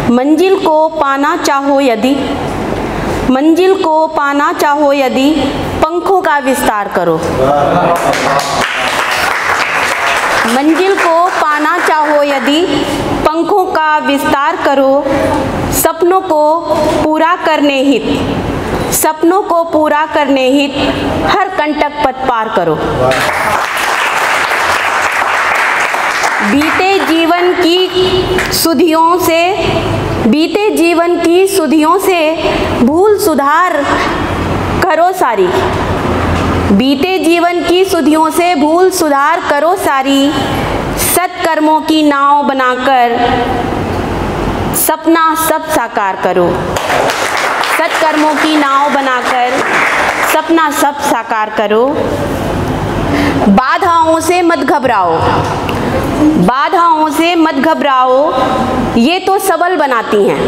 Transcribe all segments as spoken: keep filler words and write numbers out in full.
मंजिल को पाना चाहो यदि, मंजिल को पाना चाहो यदि पंखों का विस्तार करो। मंजिल को पाना चाहो यदि पंखों का विस्तार करो, सपनों को पूरा करने हित, सपनों को पूरा करने हित हर कंटक पथ पार करो। बीते जीवन की सुधियों से, बीते जीवन की सुधियों से भूल सुधार करो सारी, बीते जीवन की सुधियों से भूल सुधार करो सारी, सत्कर्मों की नाव बनाकर सपना सब साकार करो। सत्कर्मों की नाव बनाकर सपना सब साकार करो। बाधाओं से मत घबराओ, बाधाओं से मत घबराओ, ये तो सबल बनाती हैं।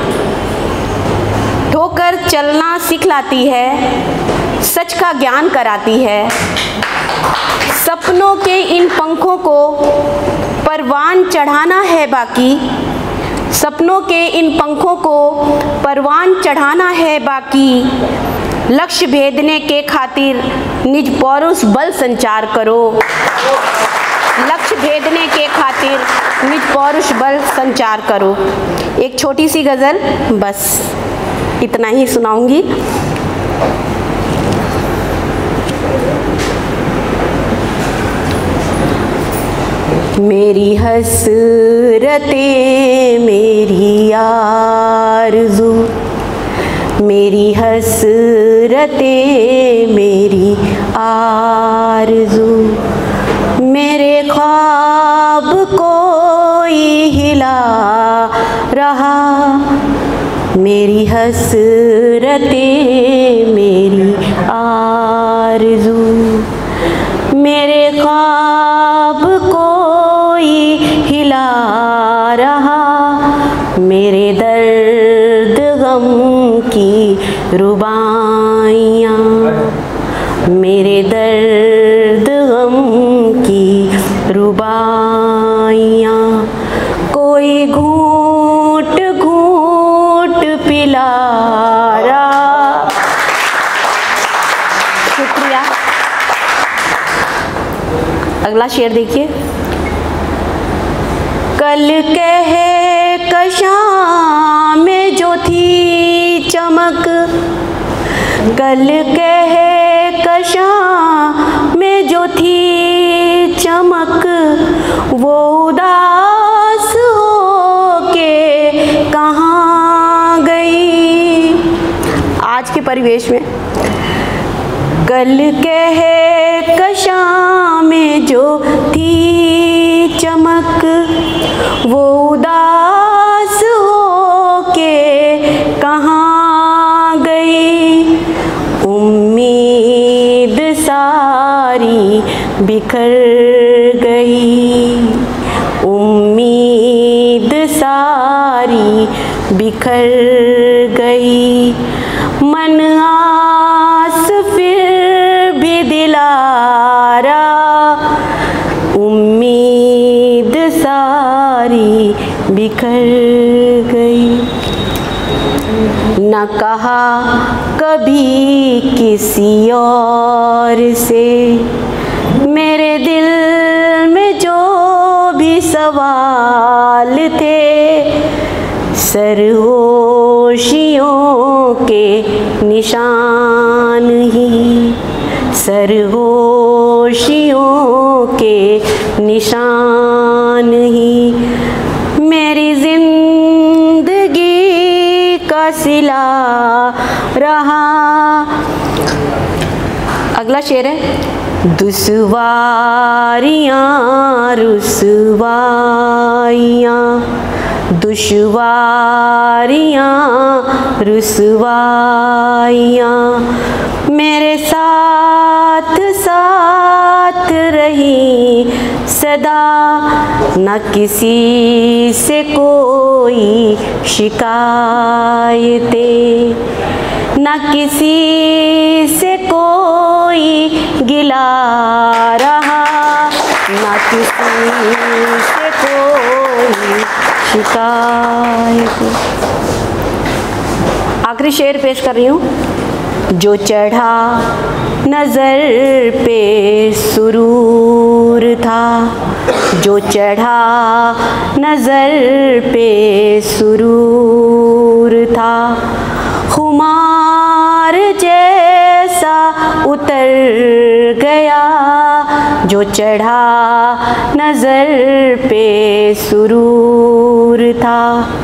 ठोकर चलना सिखलाती है, सच का ज्ञान कराती है। सपनों के इन पंखों को परवान चढ़ाना है बाकी, सपनों के इन पंखों को परवान चढ़ाना है बाकी। लक्ष्य भेदने के खातिर निज पौरुष बल संचार करो। लक्ष्य भेदने के खातिर निज पौरुष बल संचार करो। एक छोटी सी गज़ल, बस इतना ही सुनाऊंगी। मेरी हसरतें मेरी आरज़ू, मेरी हसरतें मेरी आरज़ू, मेरे ख्वाब कोई हिला रहा। मेरी हसरतें मेरी आरज़ू, मेरे ख्वाब कोई हिला रहा। मेरे दर्द गम की रुबाइयाँ, मेरे दर्द गम की रुबाइयाँ, कोई घूंट घूंट पिला रहा। शुक्रिया। अगला शेर देखिए। कल कह कशां में जो थी चमक, कल कह कशां में जो थी चमक, वो उदास हो के कहाँ गई। आज के परिवेश में कल कह कशां में जो थी चमक, वो उदास हो के कहाँ गई। उम्मीद सारी बिखर गई, उम्मीद सारी बिखर गई। मन आस फिर भी दिलारा, उम्मीद सारी बिखर गई। न कहा कभी किसी और से, मेरे दिल में जो भी सवाल थे, सरगोशियों के निशान ही, सरगोशियों के निशान ही। मेरी जिंदगी का सिला रहा। अगला शेर है। दुश्वारियाँ रुसवाइयाँ, दुश्वारियाँ रुसवाइयाँ, मेरे साथ साथ रही सदा। न किसी से कोई शिकायतें, न किसी से कोई गिला रहा, न किसी से कोई शिकायत। आखिरी शेर पेश कर रही हूँ। जो चढ़ा नज़र पे सुरूर था, जो चढ़ा नज़र पे सुरूर था, खुमार जैसा उतर गया। जो चढ़ा नज़र पे सुरूर था,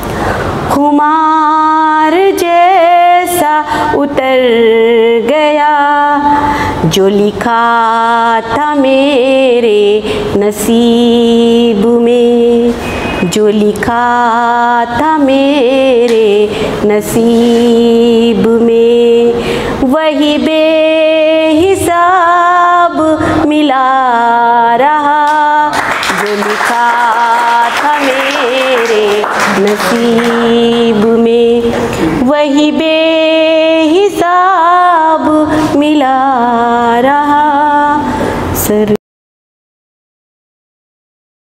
खुमार जैसा उतर गया। जो लिखा था मेरे नसीब में, जो लिखा था मेरे नसीब में, वही बेहिसाब मिला रहा। जो लिखा था मेरे नसीब में, वही बेहिसाब मिला रहा। सर